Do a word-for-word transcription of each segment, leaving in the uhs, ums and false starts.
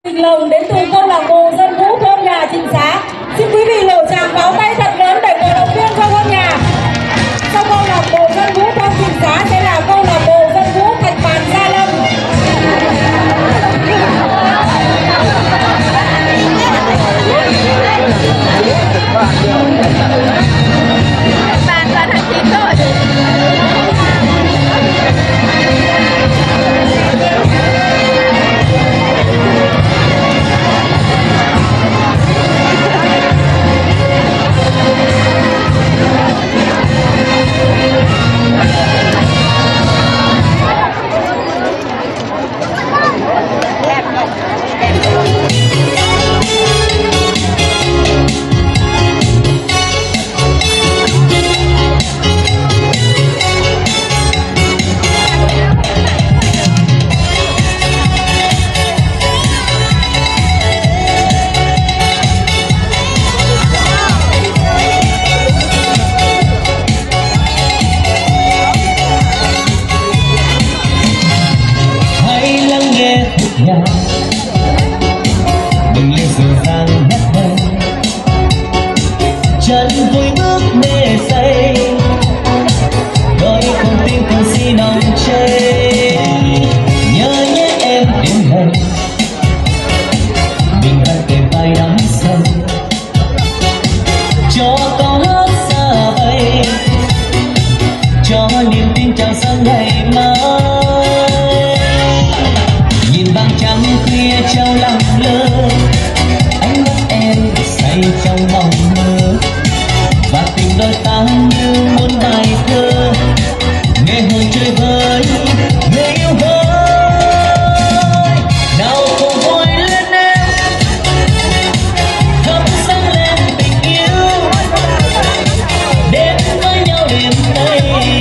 Đình Lồng đến từ câu lạc bộ dân vũ thôn nhà Trịnh Xá. Xin quý vị lộ tràng pháo tay thật lớn để cổ động viên cho thôn nhà. Sau câu lạc bộ dân vũ thôn Trịnh Xá sẽ là câu lạc bộ dân vũ Thạch Bàn Gia Lâm. Bàn và thằng chín rồi. Đừng lên dịu dàng nhắc đây chân vui bước mê say đôi con tim cùng si nồng cháy nhớ nhé em đến đây mình đang kề vai đắm say cho câu hát xa bay cho niềm tin chào sáng ngày mai nhìn bằng trăng khuya treo lặng lơ ánh mắt em say trong mộng mơ và tình đôi ta như muôn bài thơ nghe hồn chơi vơi người yêu ơi nào cùng vui lên em thắp sáng lên tình yêu đến với nhau đêm nay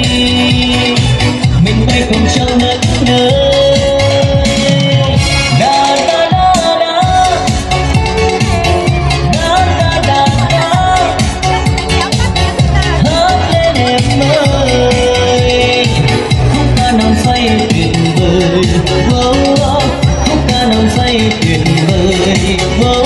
mình quay cùng nhau ngất ngơ. Tuyệt vời, khúc ca nồng say tuyệt vời.